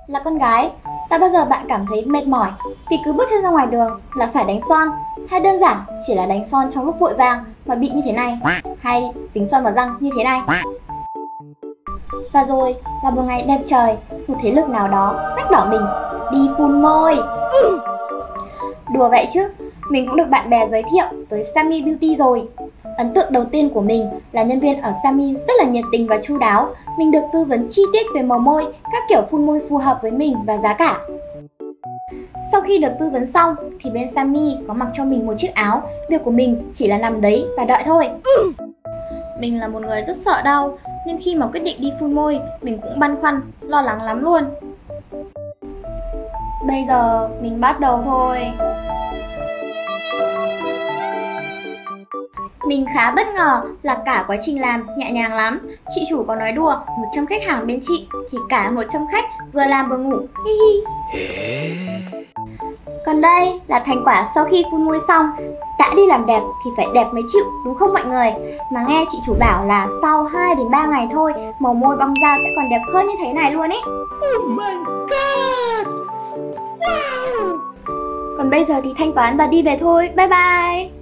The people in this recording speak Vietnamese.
Là con gái, đã bao giờ bạn cảm thấy mệt mỏi vì cứ bước chân ra ngoài đường là phải đánh son, hay đơn giản chỉ là đánh son trong lúc vội vàng mà bị như thế này, hay dính son vào răng như thế này? Và rồi vào một ngày đẹp trời, một thế lực nào đó mách bảo mình đi phun môi. Đùa vậy chứ, mình cũng được bạn bè giới thiệu tới Sammy Beauty rồi. Ấn tượng đầu tiên của mình là nhân viên ở Sammy rất là nhiệt tình và chu đáo. Mình được tư vấn chi tiết về màu môi, các kiểu phun môi phù hợp với mình và giá cả. Sau khi được tư vấn xong thì bên Sammy có mặc cho mình một chiếc áo. Việc của mình chỉ là nằm đấy và đợi thôi. Mình là một người rất sợ đau, nên khi mà quyết định đi phun môi, mình cũng băn khoăn, lo lắng lắm luôn. Bây giờ mình bắt đầu thôi. Mình khá bất ngờ là cả quá trình làm nhẹ nhàng lắm. Chị chủ có nói đùa 100 khách hàng bên chị thì cả 100 khách vừa làm vừa ngủ. Còn đây là thành quả sau khi phun môi xong. Đã đi làm đẹp thì phải đẹp mới chịu, đúng không mọi người? Mà nghe chị chủ bảo là sau 2 đến 3 ngày thôi, màu môi bong ra sẽ còn đẹp hơn như thế này luôn ấy. Oh my god! Wow! Còn bây giờ thì thanh toán và đi về thôi. Bye bye!